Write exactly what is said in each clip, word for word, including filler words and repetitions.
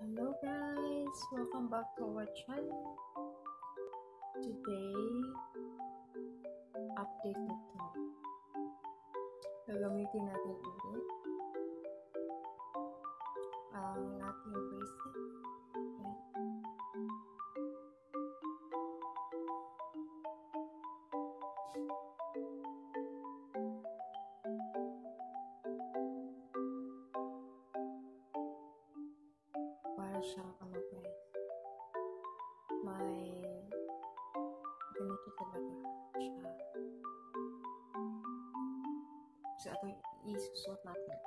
Hello guys! Welcome back to our channel. Today, update nito. Gagamitin natin ulit ang ating bracelet. Ayan. Para siyang ano guys, may ganito talaga siya. So ito isusuot natin.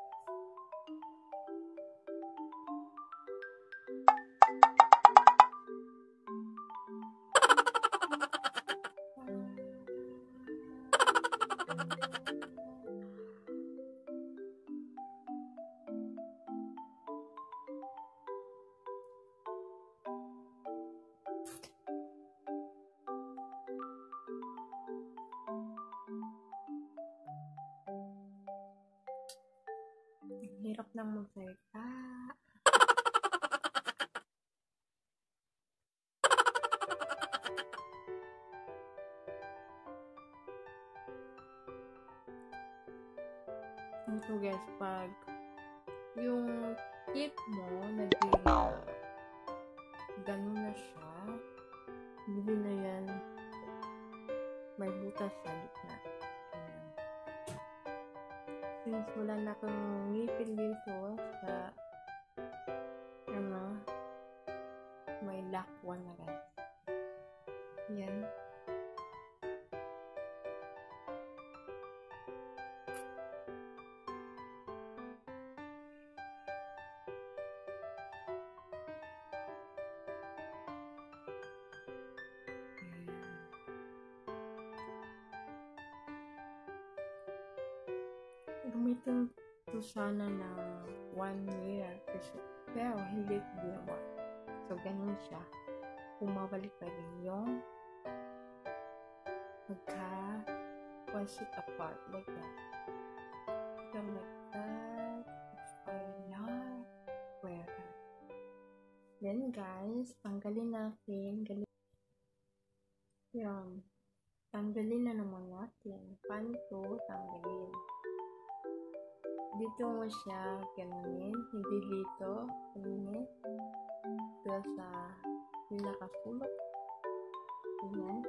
Hirap nang magsalita. Ito guys, pag yung tip mo naging uh, ganun na siya, hindi na yan may butas sa gitna. Since wala na akong ngipin dito sa ano, may lakwan na guys. Yan. Gamitin ko sana ng one year pero hindi ko ginawa. So, ganun siya. Bumabalik pa rin yung magka one sheet apart like that. So, like that. If I not wear it. Then guys, tanggalin natin. Yan. Tanggalin na naman natin. Paano to tanggalin? Dito mo siya ganunin, hindi dito, ganunin, dito sa pinakasulok. Ayan.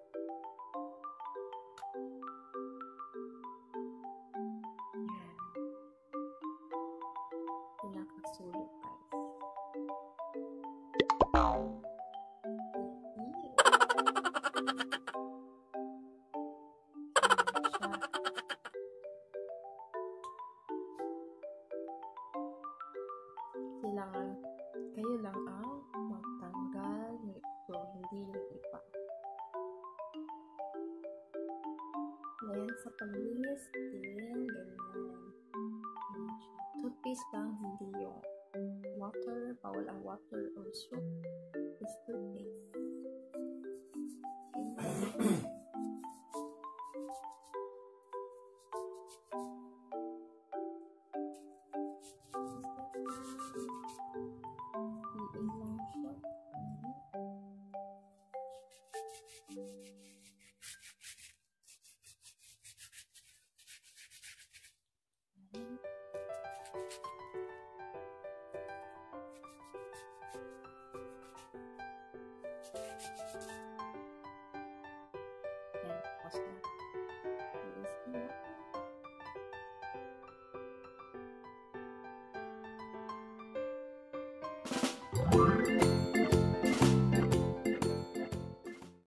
Ayan. Pinakasulok guys. Kailangan kayo lang ang magtanggal nito, hindi yung iba. Ngayon sa paglinis din, ganyan. Toothpaste lang, hindi yung water, bawal ang water or soap. It's toothpaste. Okay. Thank you.